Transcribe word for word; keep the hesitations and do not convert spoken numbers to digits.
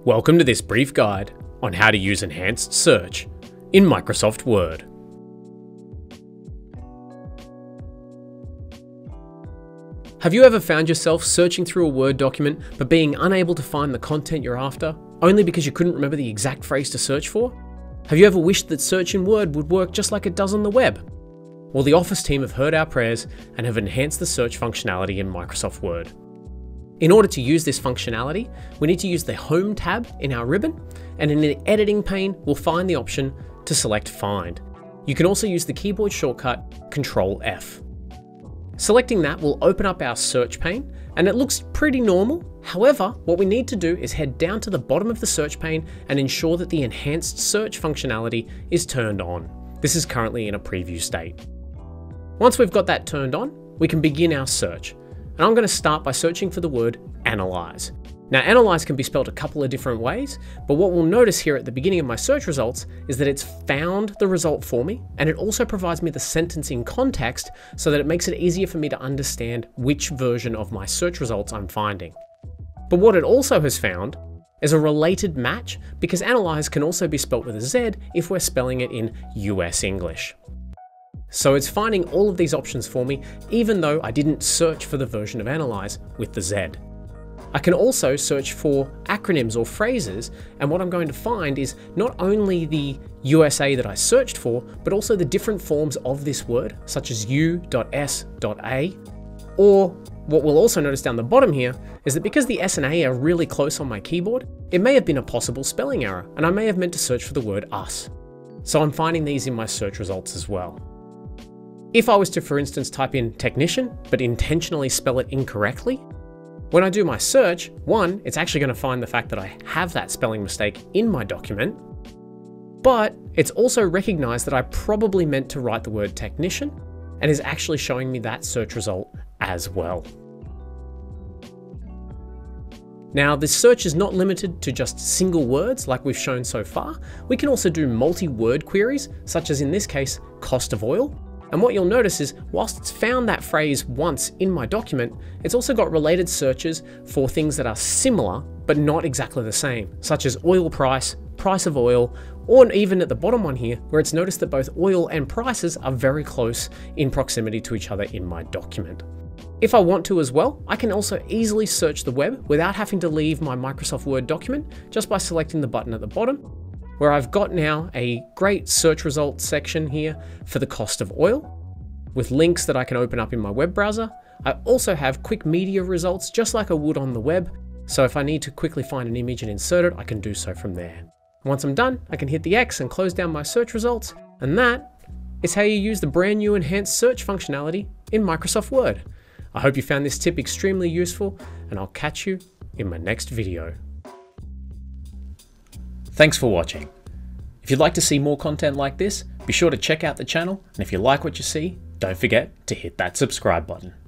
Welcome to this brief guide on how to use enhanced search in Microsoft Word. Have you ever found yourself searching through a Word document but being unable to find the content you're after, only because you couldn't remember the exact phrase to search for? Have you ever wished that search in Word would work just like it does on the web? Well, the Office team have heard our prayers and have enhanced the search functionality in Microsoft Word. In order to use this functionality, we need to use the Home tab in our ribbon, and in the editing pane, we'll find the option to select Find. You can also use the keyboard shortcut Control F. Selecting that will open up our search pane, and it looks pretty normal. However, what we need to do is head down to the bottom of the search pane and ensure that the enhanced search functionality is turned on. This is currently in a preview state. Once we've got that turned on, we can begin our search. And I'm going to start by searching for the word analyze. Now, analyze can be spelled a couple of different ways, but what we'll notice here at the beginning of my search results is that it's found the result for me, and it also provides me the sentence in context so that it makes it easier for me to understand which version of my search results I'm finding. But what it also has found is a related match, because analyze can also be spelt with a Z if we're spelling it in U S English. So it's finding all of these options for me, even though I didn't search for the version of analyze with the Z. I can also search for acronyms or phrases, and what I'm going to find is not only the U S A that I searched for, but also the different forms of this word, such as U S A. Or what we'll also notice down the bottom here is that because the S and A are really close on my keyboard, it may have been a possible spelling error, and I may have meant to search for the word us. So I'm finding these in my search results as well. If I was to, for instance, type in technician, but intentionally spell it incorrectly, when I do my search, one, it's actually going to find the fact that I have that spelling mistake in my document, but it's also recognized that I probably meant to write the word technician and is actually showing me that search result as well. Now, this search is not limited to just single words like we've shown so far. We can also do multi-word queries, such as in this case, cost of oil. And what you'll notice is, whilst it's found that phrase once in my document, it's also got related searches for things that are similar, but not exactly the same, such as oil price, price of oil, or even at the bottom one here, where it's noticed that both oil and prices are very close in proximity to each other in my document. If I want to as well, I can also easily search the web without having to leave my Microsoft Word document, just by selecting the button at the bottom, where I've got now a great search results section here for the cost of oil, with links that I can open up in my web browser. I also have quick media results, just like I would on the web, so if I need to quickly find an image and insert it, I can do so from there. Once I'm done, I can hit the X and close down my search results, and that is how you use the brand new enhanced search functionality in Microsoft Word. I hope you found this tip extremely useful, and I'll catch you in my next video. Thanks for watching. If you'd like to see more content like this, be sure to check out the channel, and if you like what you see, don't forget to hit that subscribe button.